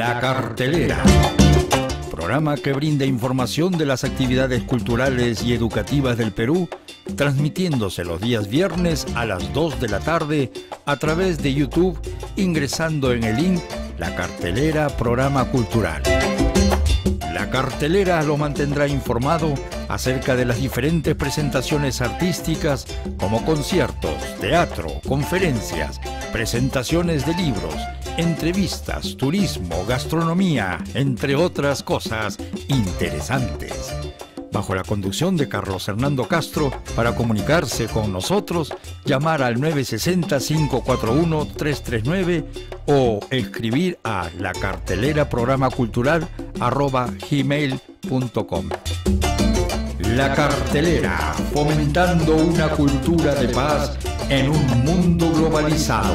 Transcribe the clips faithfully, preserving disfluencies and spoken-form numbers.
La Cartelera, programa que brinda información de las actividades culturales y educativas del Perú, transmitiéndose los días viernes a las dos de la tarde a través de YouTube, ingresando en el link La Cartelera Programa Cultural. La Cartelera lo mantendrá informado acerca de las diferentes presentaciones artísticas como conciertos, teatro, conferencias, presentaciones de libros, entrevistas, turismo, gastronomía, entre otras cosas interesantes. Bajo la conducción de Carlos Hernando Castro, para comunicarse con nosotros, llamar al nueve seis cero, cinco cuatro uno, tres tres nueve o escribir a la cartelera programa cultural arroba gmail punto com. La Cartelera, fomentando una cultura de paz en un mundo globalizado.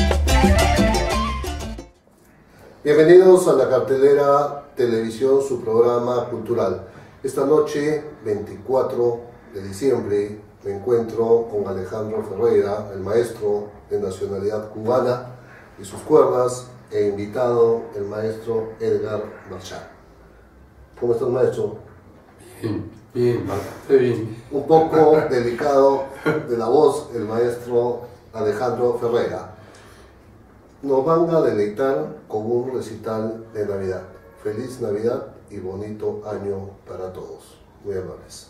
Bienvenidos a La Cartelera Televisión, su programa cultural. Esta noche, veinticuatro de diciembre, me encuentro con Alejandro Ferreira, el maestro de nacionalidad cubana, y sus cuerdas, e invitado el maestro Edgar Marchán. ¿Cómo estás, maestro? Bien, bien, estoy bien. Un poco delicado de la voz, el maestro Alejandro Ferreira. Nos van a deleitar con un recital de Navidad. Feliz Navidad y bonito año para todos. Muy amables.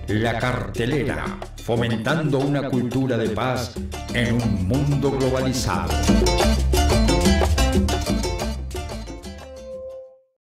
La Cartelera, fomentando una cultura de paz en un mundo globalizado.